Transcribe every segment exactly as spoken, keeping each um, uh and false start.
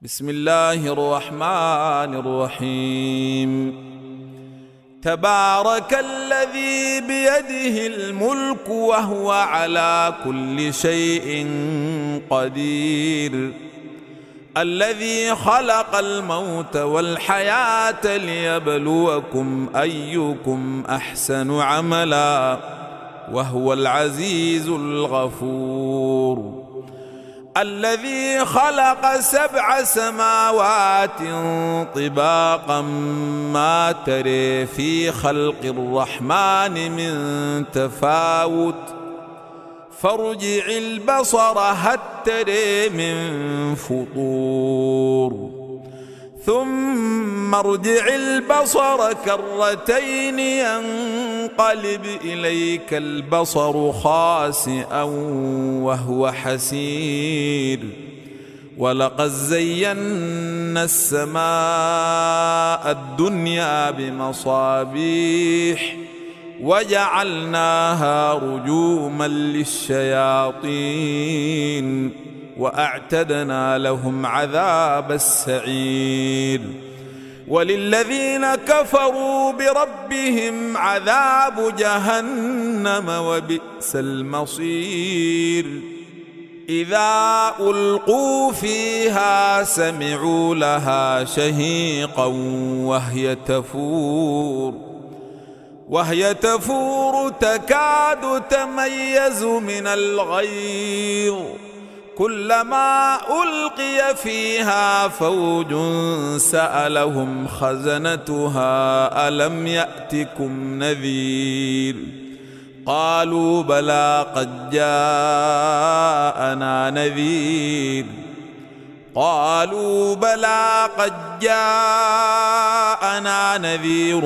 بسم الله الرحمن الرحيم. تبارك الذي بيده الملك وهو على كل شيء قدير، الذي خلق الموت والحياة ليبلوكم أيكم أحسن عملا وهو العزيز الغفور، الذي خلق سبع سماوات طباقا ما تري في خلق الرحمن من تفاوت، فارجع البصر هل تري من فطور، ثم ارجع البصر كرتين ينقلب إليك البصر خاسئا وهو حسير، ولقد زينا السماء الدنيا بمصابيح وجعلناها رجوما للشياطين وأعتدنا لهم عذاب السعير، وللذين كفروا بربهم عذاب جهنم وبئس المصير. إذا ألقوا فيها سمعوا لها شهيقا وهي تفور وهي تفور تكاد تميز من الغيظ، كلما ألقي فيها فوج سألهم خزنتها ألم يأتكم نذير، قالوا بلى قد جاءنا نذير قالوا بلى قد جاءنا نذير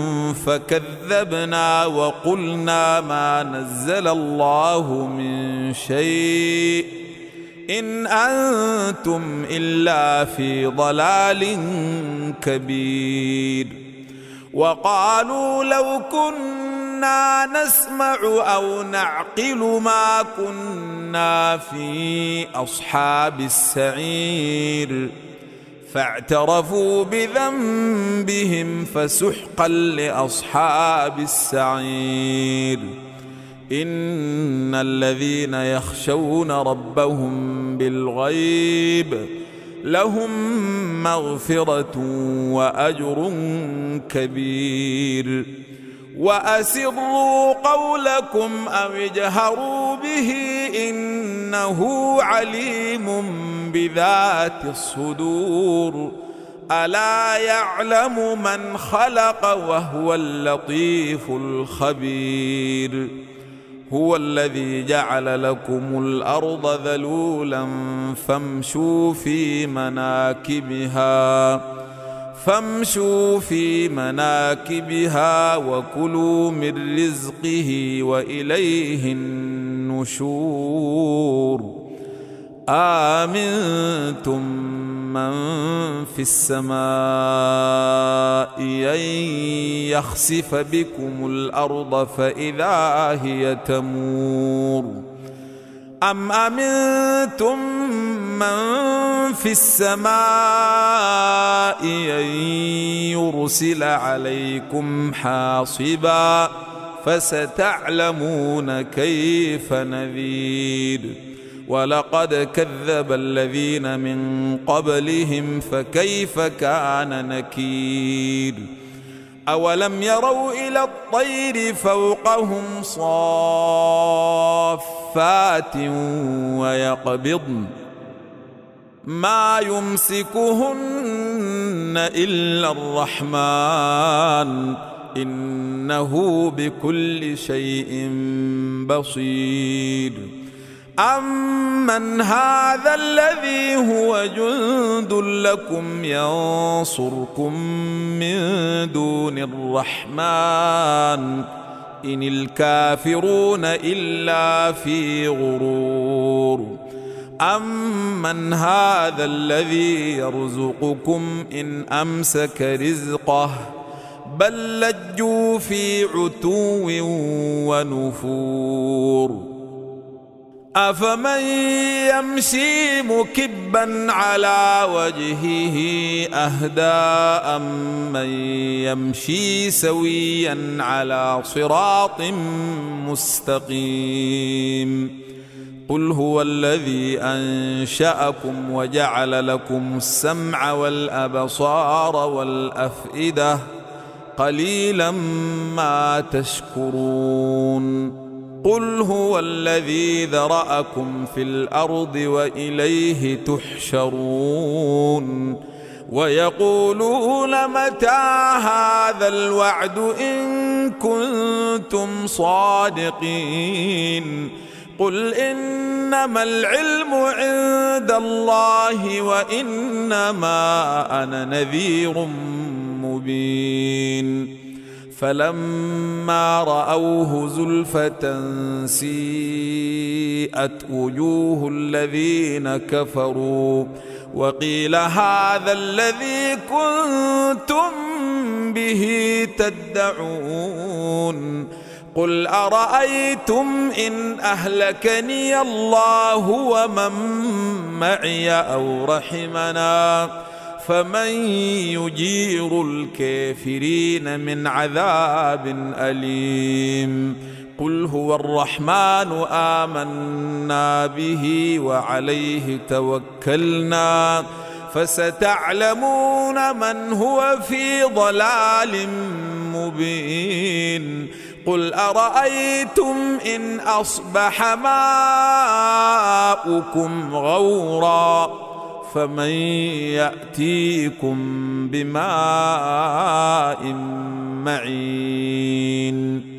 فكذبنا وقلنا ما نزل الله من شيء إن أنتم إلا في ضلال كبير. وقالوا لو كنا نسمع أو نعقل ما كنا في أصحاب السعير، فاعترفوا بذنبهم فسحقا لأصحاب السعير. إن الذين يخشون ربهم بالغيب لهم مغفرة وأجر كبير. وأسروا قولكم أو اجهروا به إنه عليم بذات الصدور، ألا يعلم من خلق وهو اللطيف الخبير. هو الذي جعل لكم الأرض ذلولا فامشوا في مناكبها فامشوا في مناكبها وكلوا من رزقه وإليه النشور. آمنتم من في السماء أن يخسف بكم الأرض فإذا هي تمور، أم أمنتم من في السماء أن يرسل عليكم حاصبا فستعلمون كيف نذير. ولقد كذب الذين من قبلهم فكيف كان نكير. أولم يروا إلى الطير فوقهم صافات ويقبضن ما يمسكهن إلا الرحمن إنه بكل شيء بصير. أمن هذا الذي هو جند لكم ينصركم من دون الرحمن إن الكافرون إلا في غرور. أمن هذا الذي يرزقكم إن أمسك رزقه بل لجوا في عتو ونفور. أفمن يمشي مكبا على وجهه أهدى أمن يمشي سويا على صراط مستقيم قل هو الذي أنشأكم وجعل لكم السمع والأبصار والأفئدة قليلا ما تشكرون قل هو الذي ذرأكم في الأرض وإليه تحشرون ويقولون متى هذا الوعد إن كنتم صادقين قل إنما العلم عند الله وإنما أنا نذير مبين فلما رأوه زلفة سيئت وجوه الذين كفروا وقيل هذا الذي كنتم به تدعون قل أرأيتم إن أهلكني الله ومن معي أو رحمنا فمن يجير الكافرين من عذاب أليم قل هو الرحمن آمنا به وعليه توكلنا فستعلمون من هو في ضلال مبين قل أرأيتم إن أصبح ماؤكم غورا فمن يأتيكم بماء معين